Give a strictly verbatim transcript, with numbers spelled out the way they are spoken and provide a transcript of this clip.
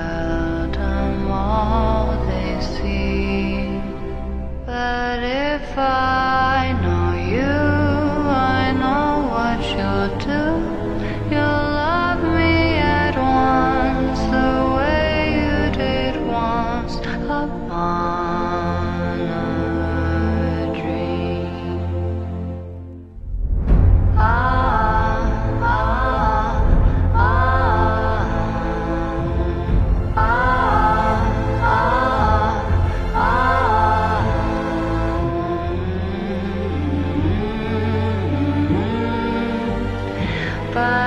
tell them all they see. But if I know you, I know what you'll do. You'll love me at once, the way you did once upon a dream. Ah, ah, ah, ah, ah, ah. But